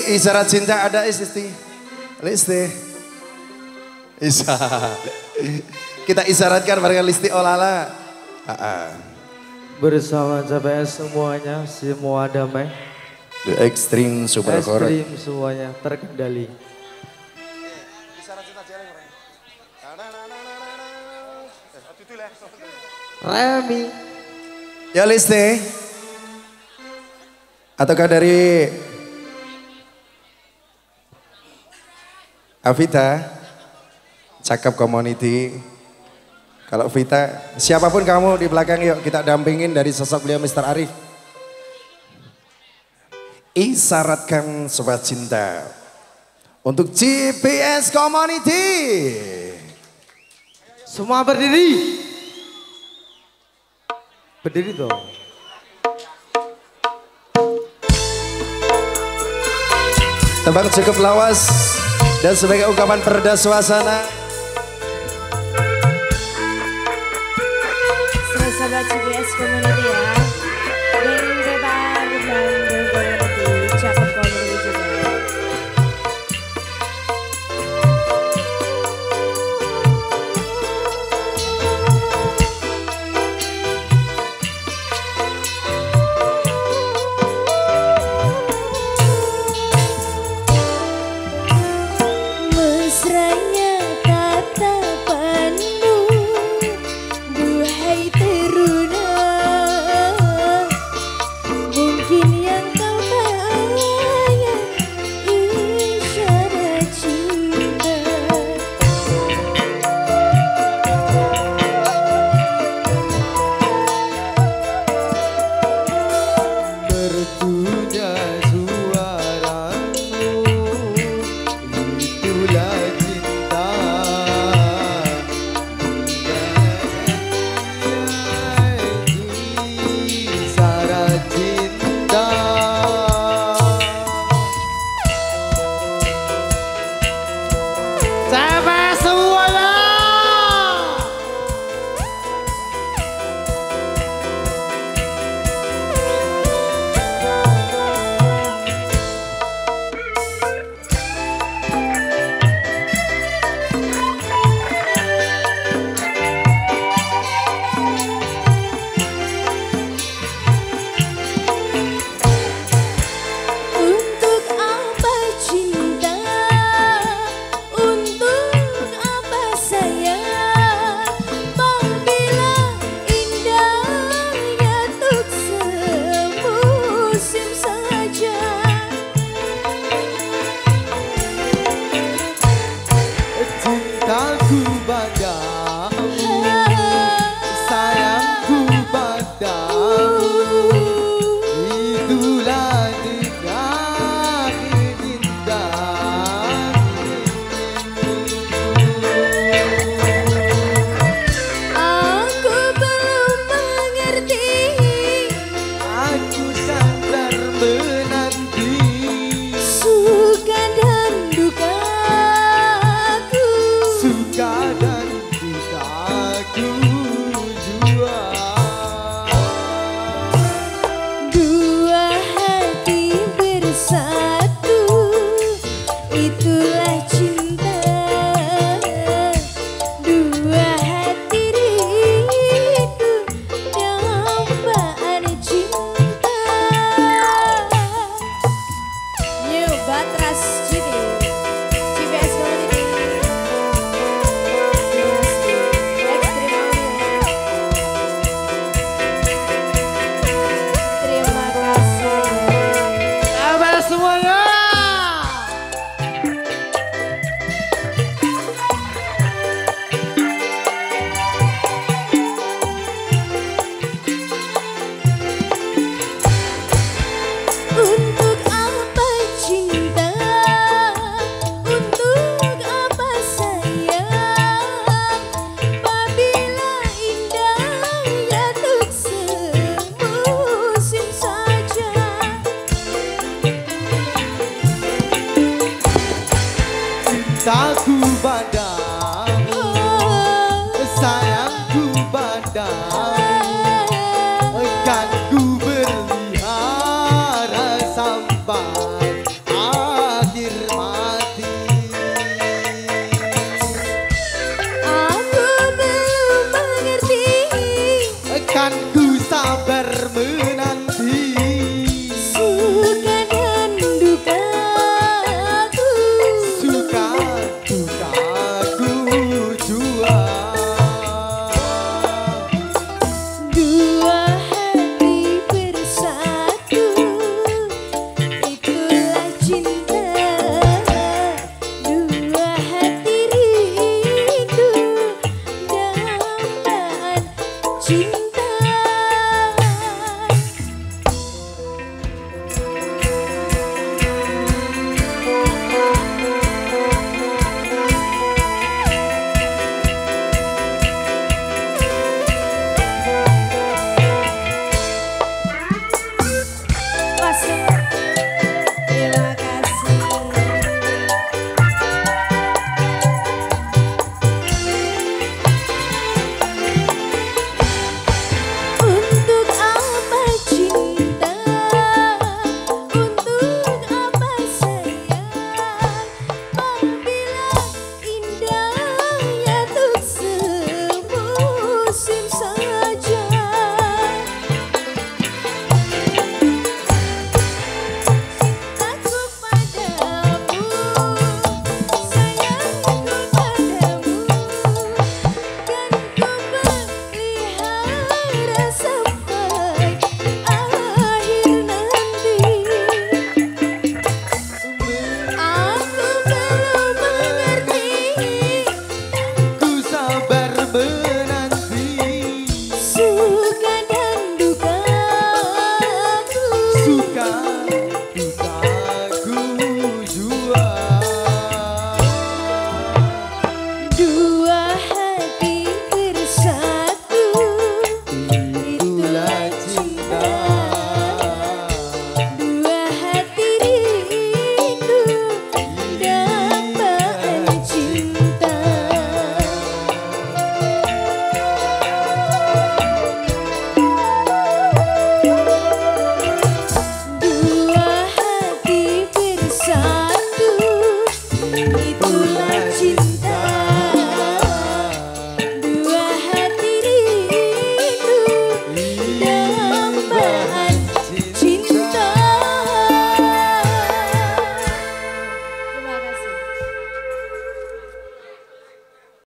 isyarat cinta ada Listi. Listi. Kita isyaratkan bareng Listi Olala. Bersama CPS semuanya, semua damai. The Extreme Super Core. Extreme semuanya terkendali. Remi. Ya Listi. Ataukah dari Avita, Cakep Community. Kalau Vita, siapapun kamu di belakang yuk kita dampingin dari sosok beliau Mr. Arif. Isyaratkan sebuah cinta untuk CPS Community. Semua berdiri. Berdiri dong. Tembang cukup lawas dan sebagai ungkapan pereda suasana. Sahabat CPS Community ya. Beng Bebar Bandung Community, Cakep Community juga. Mesranya tatapanmu, duhai teruna, mungkin yang kau bayang isyarat cinta. Merdunya suaramu, itulah cinta. Isyarat cinta. CPS semuanya. Untuk apa cinta? Untuk apa sayang? Bila indahnya tuk semusim saja. Cintaku padamu, sayangku padamu, itulah nikah indah. Aku belum mengerti. Aku sabar menanti Suka dan dukaku, suka dan dukaku jua. dua hati bersatu, itulah cinta. Dua hati rindu, dambaan cinta. New Batras City, CPS Community. Terima kasih. CPS semuanya. Untuk apa cinta? Untuk apa sayang? Apabila indahnya tuk semusim saja. Cintaku pada